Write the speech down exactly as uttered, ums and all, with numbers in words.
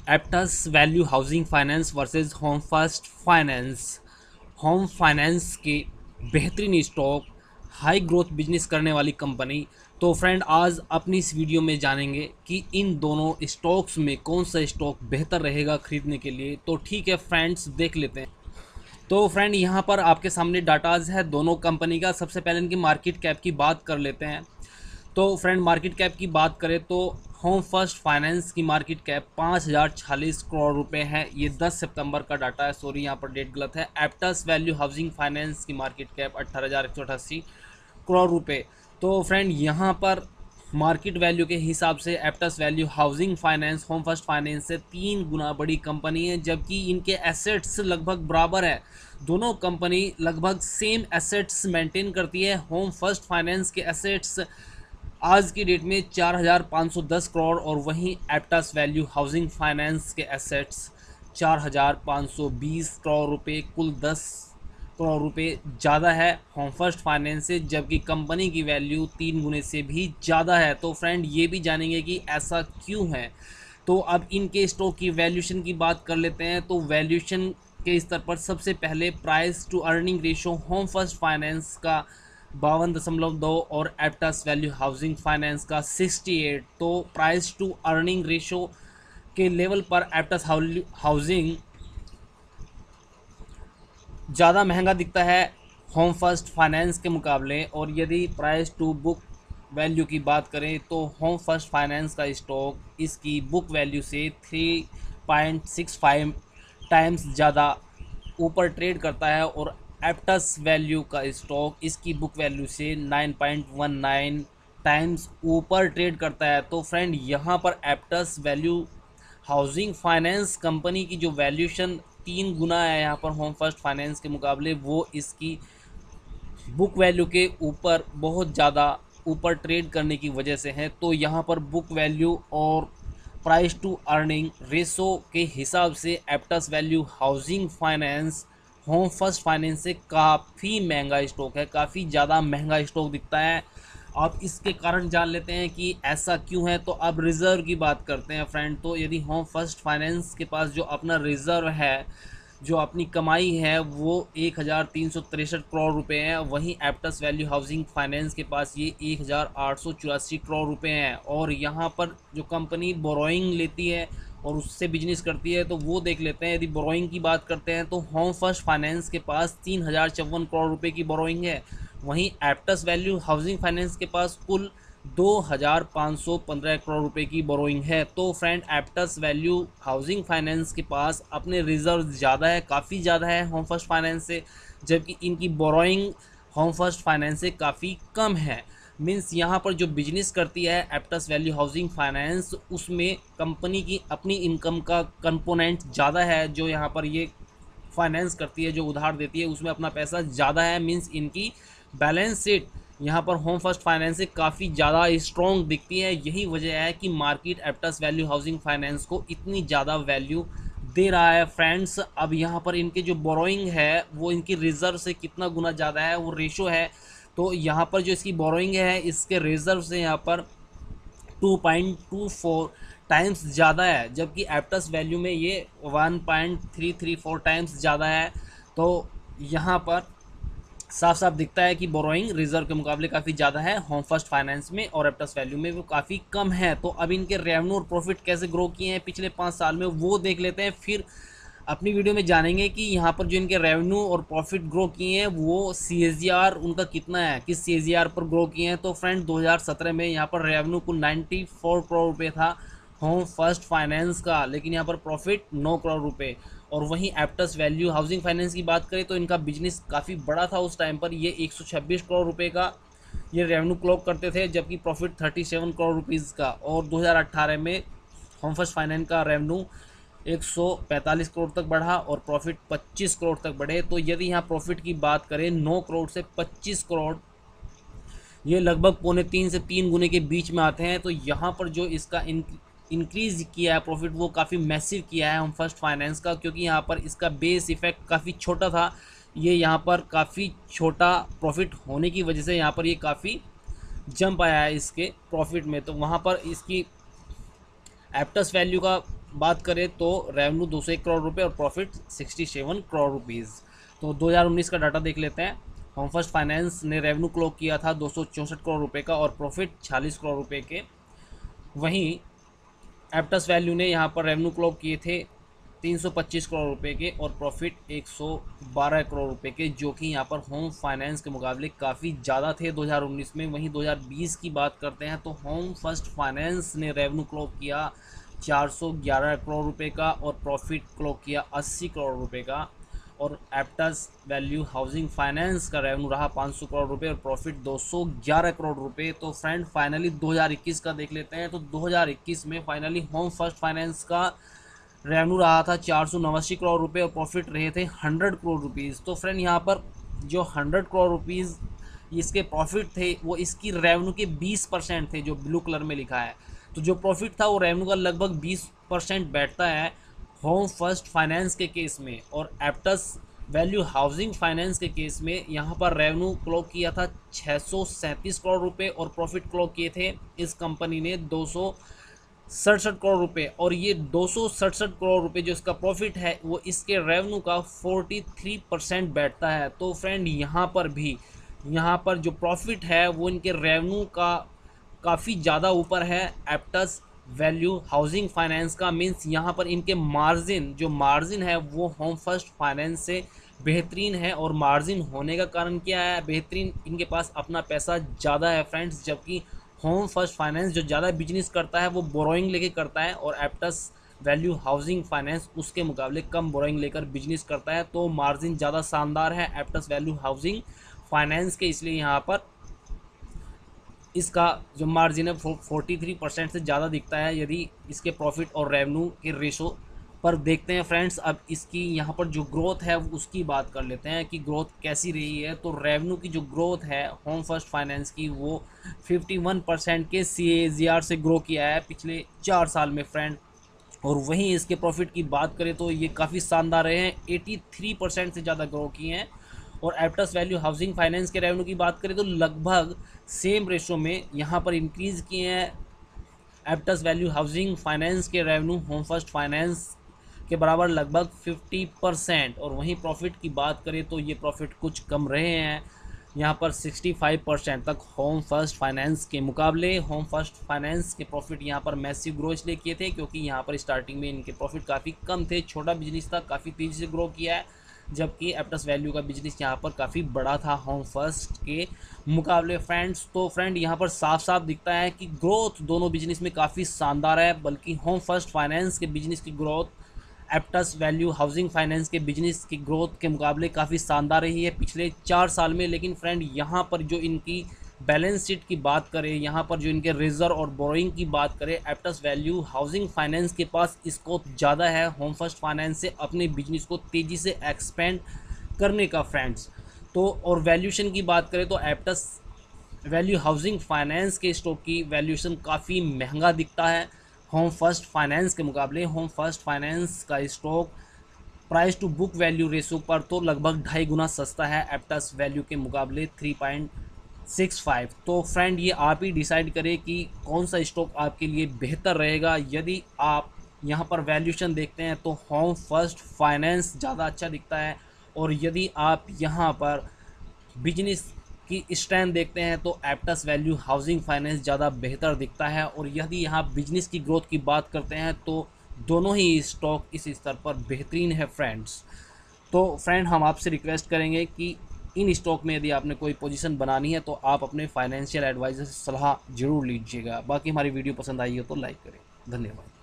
Aptus value housing Finance versus Home first Finance. Home finance के बेहतरीन stock, high growth business करने वाली company. तो फ्रेंड, आज अपनी इस वीडियो में जानेंगे कि इन दोनों स्टॉक्स में कौन सा स्टॉक बेहतर रहेगा खरीदने के लिए। तो ठीक है फ्रेंड्स, देख लेते हैं। तो फ्रेंड, यहाँ पर आपके सामने डाटाज है दोनों कंपनी का। सबसे पहले इनकी मार्केट कैप की बात कर लेते हैं। तो फ्रेंड, मार्केट कैप की बात करें तो होम फर्स्ट फाइनेंस की मार्केट कैप पाँच हज़ार छियालीस करोड़ रुपए है। ये दस सितंबर का डाटा है, सॉरी यहाँ पर डेट गलत है। एप्टस वैल्यू हाउसिंग फाइनेंस की मार्केट कैप अट्ठारह हज़ार एक सौ अठासी करोड़ रुपए। तो फ्रेंड, यहाँ पर मार्केट वैल्यू के हिसाब से Aptus value housing Finance Home first Finance से तीन गुना बड़ी कंपनी है, जबकि इनके एसेट्स लगभग बराबर है। दोनों कंपनी लगभग सेम एसेट्स मेंटेन करती है। होम फर्स्ट फाइनेंस के एसेट्स आज की डेट में चार हज़ार पाँच सौ दस करोड़ और वहीं एप्टस वैल्यू हाउसिंग फाइनेंस के एसेट्स चार हज़ार पाँच सौ बीस करोड़ रुपए, कुल दस करोड़ रुपए ज़्यादा है होम फर्स्ट फाइनेंस से, जबकि कंपनी की वैल्यू तीन गुने से भी ज़्यादा है। तो फ्रेंड, ये भी जानेंगे कि ऐसा क्यों है। तो अब इनके स्टॉक की वैल्यूशन की बात कर लेते हैं। तो वैल्यूशन के स्तर पर सबसे पहले price to earning ratio Home first finance का बावन दशमलव दो और एप्टस वैल्यू हाउसिंग फाइनेंस का अड़सठ। तो प्राइस टू अर्निंग रेशो के लेवल पर एप्टस हाउसिंग ज़्यादा महंगा दिखता है होम फर्स्ट फाइनेंस के मुकाबले। और यदि प्राइस टू बुक वैल्यू की बात करें तो होम फर्स्ट फाइनेंस का स्टॉक इसकी बुक वैल्यू से three point six five times ज़्यादा ऊपर ट्रेड करता है और एप्टस वैल्यू का स्टॉक इसकी बुक वैल्यू से nine point one nine times ऊपर ट्रेड करता है। तो फ्रेंड, यहाँ पर Aptus value housing Finance company की जो वैल्यूशन तीन गुना है यहाँ पर होम फर्स्ट फाइनेंस के मुकाबले, वो इसकी बुक वैल्यू के ऊपर बहुत ज़्यादा ऊपर ट्रेड करने की वजह से है। तो यहाँ पर बुक वैल्यू और प्राइस टू अर्निंग रेशो के हिसाब से Aptus value housing Finance Home first Finance से काफ़ी महंगा स्टॉक है, काफ़ी ज़्यादा महंगा स्टॉक दिखता है। आप इसके कारण जान लेते हैं कि ऐसा क्यों है। तो अब रिज़र्व की बात करते हैं फ्रेंड। तो यदि होम फर्स्ट फाइनेंस के पास जो अपना रिज़र्व है, जो अपनी कमाई है, वो एक हज़ार तीन सौ तिरसठ करोड़ रुपए हैं, वहीं एप्टस वैल्यू हाउसिंग फाइनेंस के पास ये एक हज़ार आठ सौ चौरासी करोड़ रुपए हैं। और यहाँ पर जो कंपनी बोरोइंग लेती है और उससे बिजनेस करती है, तो वो देख लेते हैं। यदि बोरोइंग की बात करते हैं तो होम फर्स्ट फाइनेंस के पास तीन हज़ार चौवन करोड़ रुपए की बोरोइंग है, वहीं एप्टस वैल्यू हाउसिंग फाइनेंस के पास कुल दो हज़ार पाँच सौ पंद्रह करोड़ रुपए की बोरोइंग है। तो friend, Aptus value housing finance के पास अपने रिजर्व ज़्यादा है, काफ़ी ज़्यादा है होम फर्स्ट फाइनेंस से, जबकि इनकी बोरोइंग होम फर्स्ट फाइनेंस से काफ़ी कम है। मीन्स यहाँ पर जो बिजनेस करती है एप्टस वैल्यू हाउसिंग फाइनेंस, उसमें कंपनी की अपनी इनकम का कंपोनेंट ज़्यादा है। जो यहाँ पर ये फाइनेंस करती है, जो उधार देती है, उसमें अपना पैसा ज़्यादा है। मीन्स इनकी बैलेंस शीट यहाँ पर होम फर्स्ट फाइनेंस से काफ़ी ज़्यादा स्ट्रॉन्ग दिखती है। यही वजह है कि market Aptus value housing Finance को इतनी ज़्यादा वैल्यू दे रहा है फ्रेंड्स। अब यहाँ पर इनके जो बोरोइंग है वो इनकी रिजर्व से कितना गुना ज़्यादा है, वो रेशो है। तो यहाँ पर जो इसकी बोरोइंग है इसके रिजर्व से यहाँ पर two point two four times ज़्यादा है, जबकि एप्टस वैल्यू में ये one point three three four times ज़्यादा है। तो यहाँ पर साफ साफ दिखता है कि बोरोइंग रिजर्व के मुकाबले काफ़ी ज़्यादा है होम फर्स्ट फाइनेंस में और एप्टस वैल्यू में वो काफ़ी कम है। तो अब इनके रेवेन्यू और प्रॉफिट कैसे ग्रो किए हैं पिछले पाँच साल में, वो देख लेते हैं। फिर अपनी वीडियो में जानेंगे कि यहाँ पर जो इनके रेवेन्यू और प्रॉफिट ग्रो किए हैं वो सी ए जी आर उनका कितना है, किस सी ए जी आर पर ग्रो किए हैं। तो फ्रेंड, दो हज़ार सत्रह में यहाँ पर रेवेन्यू कुल चौरानवे करोड़ रुपये था होम फर्स्ट फाइनेंस का, लेकिन यहाँ पर प्रॉफिट नौ करोड़ रुपए। और वहीं एप्टस वैल्यू हाउसिंग फाइनेंस की बात करें तो इनका बिजनेस काफ़ी बड़ा था उस टाइम पर। ये एक सौ छब्बीस करोड़ रुपए का ये रेवेन्यू क्लॉक करते थे, जबकि प्रॉफिट सैंतीस करोड़ रुपीज़ का। और दो हज़ार अठारह में होम फर्स्ट फाइनेंस का रेवेन्यू एक सौ पैंतालीस करोड़ तक बढ़ा और प्रॉफिट पच्चीस करोड़ तक बढ़े। तो यदि यहाँ प्रॉफिट की बात करें नौ करोड़ से पच्चीस करोड़, ये लगभग पौने तीन से तीन गुने के बीच में आते हैं। तो यहाँ पर जो इसका इन इंक्रीज़ किया है प्रॉफिट, वो काफ़ी मैसिव किया है होम फर्स्ट फाइनेंस का, क्योंकि यहाँ पर इसका बेस इफ़ेक्ट काफ़ी छोटा था। ये यहाँ पर काफ़ी छोटा प्रॉफिट होने की वजह से यहाँ पर ये काफ़ी जंप आया है इसके प्रॉफिट में। तो वहाँ पर इसकी एप्टस वैल्यू का बात करें तो रेवेन्यू दो सौ एक करोड़ रुपए और प्रॉफिट सड़सठ करोड़ रुपीज़। तो दो हज़ार उन्नीस का डाटा देख लेते हैं। होम फर्स्ट फाइनेंस ने रेवेन्यू क्लॉक किया था दो सौ चौंसठ करोड़ रुपए का और प्रॉफिट छियालीस करोड़ रुपए के। वहीं एप्टस वैल्यू ने यहाँ पर रेवेन्यू क्लॉक किए थे तीन सौ पच्चीस करोड़ रुपए के और प्रॉफिट एक सौ बारह करोड़ रुपए के, जो कि यहाँ पर होम फाइनेंस के मुकाबले काफ़ी ज़्यादा थे दो हज़ार उन्नीस में। वहीं दो हज़ार बीस की बात करते हैं तो होम फर्स्ट फाइनेंस ने रेवेन्यू क्लॉक किया चार सौ ग्यारह करोड़ रुपए का और प्रॉफिट क्लॉक किया अस्सी करोड़ रुपए का। और एप्टस वैल्यू हाउसिंग फाइनेंस का रेवेन्यू रहा पाँच सौ करोड़ रुपए और प्रॉफिट दो सौ ग्यारह करोड़ रुपए। तो फ्रेंड फाइनली दो हज़ार इक्कीस का देख लेते हैं। तो दो हज़ार इक्कीस में फाइनली होम फर्स्ट फाइनेंस का रेवेन्यू रहा था चार सौ नवासी करोड़ रुपए और प्रॉफिट रहे थे हंड्रेड करोड़ रुपीज़। तो फ्रेंड यहाँ पर जो हंड्रेड करोड़ रुपीज़ इसके प्रॉफिट थे वो इसकी रेवेन्यू के बीस परसेंट थे, जो ब्लू कलर में लिखा है। तो जो प्रॉफिट था वो रेवेन्यू का लगभग बीस परसेंट बैठता है होम फर्स्ट फाइनेंस के केस में। और एप्टस वैल्यू हाउसिंग फाइनेंस के केस में यहाँ पर रेवेन्यू क्लॉक किया था छः सौ सैंतीस करोड़ रुपए और प्रॉफिट क्लॉक किए थे इस कंपनी ने दो सौ सड़सठ करोड़ रुपए। और ये दो सौ सड़सठ करोड़ रुपए जो इसका प्रॉफिट है वो इसके रेवेन्यू का तैंतालीस परसेंट बैठता है। तो फ्रेंड यहाँ पर भी यहाँ पर जो प्रॉफिट है वो इनके रेवेन्यू का काफ़ी ज़्यादा ऊपर है एप्टस वैल्यू हाउसिंग फाइनेंस का। मीन्स यहाँ पर इनके मार्जिन जो मार्जिन है वो होम फर्स्ट फाइनेंस से बेहतरीन है। और मार्जिन होने का कारण क्या है? बेहतरीन, इनके पास अपना पैसा ज़्यादा है फ्रेंड्स। जबकि होम फर्स्ट फाइनेंस जो ज़्यादा बिजनेस करता है वो बोरोइंग लेके करता है और एप्टस वैल्यू हाउसिंग फाइनेंस उसके मुकाबले कम बोरोइंग लेकर बिजनेस करता है। तो मार्जिन ज़्यादा शानदार है एप्टस वैल्यू हाउसिंग फाइनेंस के, इसलिए यहाँ पर इसका जो मार्जिन है तैंतालीस परसेंट से ज़्यादा दिखता है यदि इसके प्रॉफिट और रेवेन्यू के रेशो पर देखते हैं फ्रेंड्स। अब इसकी यहाँ पर जो ग्रोथ है उसकी बात कर लेते हैं कि ग्रोथ कैसी रही है। तो रेवेन्यू की जो ग्रोथ है होम फर्स्ट फाइनेंस की वो इक्यावन परसेंट के सी ए जी आर से ग्रो किया है पिछले चार साल में फ्रेंड। और वहीं इसके प्रॉफिट की बात करें तो ये काफ़ी शानदार रहे हैं, तिरासी परसेंट से ज़्यादा ग्रो किए हैं। और एप्टस वैल्यू हाउसिंग फाइनेंस के रेवेन्यू की बात करें तो लगभग सेम रेशो में यहाँ पर इंक्रीज़ किए हैं एप्टस वैल्यू हाउसिंग फाइनेंस के रेवेन्यू होम फर्स्ट फाइनेंस के बराबर लगभग पचास परसेंट। और वहीं प्रॉफिट की बात करें तो ये प्रॉफिट कुछ कम रहे हैं यहाँ पर पैंसठ परसेंट तक होम फर्स्ट फाइनेंस के मुकाबले। होम फर्स्ट फाइनेंस के प्रॉफिट यहाँ पर मैसिव ग्रो इसलिए किए थे क्योंकि यहाँ पर स्टार्टिंग में इनके प्रॉफिट काफ़ी कम थे, छोटा बिजनेस था, काफ़ी तेज़ी से ग्रो किया है। जबकि एप्टस वैल्यू का बिजनेस यहाँ पर काफ़ी बड़ा था होम फर्स्ट के मुकाबले फ्रेंड्स। तो फ्रेंड यहाँ पर साफ साफ दिखता है कि ग्रोथ दोनों बिजनेस में काफ़ी शानदार है, बल्कि होम फर्स्ट फाइनेंस के बिजनेस की growth Aptus value housing finance के बिजनेस की ग्रोथ के मुकाबले काफ़ी शानदार रही है पिछले चार साल में। लेकिन फ्रेंड यहाँ पर जो इनकी बैलेंस शीट की बात करें, यहाँ पर जो इनके रिजर्व और बोरोइंग की बात करें, एप्टस वैल्यू हाउसिंग फाइनेंस के पास स्कोप ज़्यादा है होम फर्स्ट फाइनेंस से अपने बिजनेस को तेज़ी से एक्सपेंड करने का फ्रेंड्स। तो और वैल्यूशन की बात करें तो एप्टस वैल्यू हाउसिंग फाइनेंस के स्टॉक की वैल्यूशन काफ़ी महंगा दिखता है होम फर्स्ट फाइनेंस के मुकाबले। होम फर्स्ट फाइनेंस का stock price to book value ratio पर तो लगभग ढाई गुना सस्ता है एप्टस वैल्यू के मुकाबले थ्री पॉइंट सिक्स फाइव। तो फ्रेंड ये आप ही डिसाइड करें कि कौन सा स्टॉक आपके लिए बेहतर रहेगा। यदि आप यहाँ पर वैल्यूशन देखते हैं तो होम फर्स्ट फाइनेंस ज़्यादा अच्छा दिखता है, और यदि आप यहाँ पर बिजनेस की स्ट्रेंथ देखते हैं तो एप्टस वैल्यू हाउसिंग फाइनेंस ज़्यादा बेहतर दिखता है। और यदि यहाँ बिजनेस की ग्रोथ की बात करते हैं तो दोनों ही स्टॉक इस स्तर पर बेहतरीन है फ्रेंड्स। तो फ्रेंड हम आपसे रिक्वेस्ट करेंगे कि इन स्टॉक में यदि आपने कोई पोजीशन बनानी है तो आप अपने फाइनेंशियल एडवाइज़र से सलाह ज़रूर लीजिएगा। बाकी हमारी वीडियो पसंद आई हो तो लाइक करें। धन्यवाद।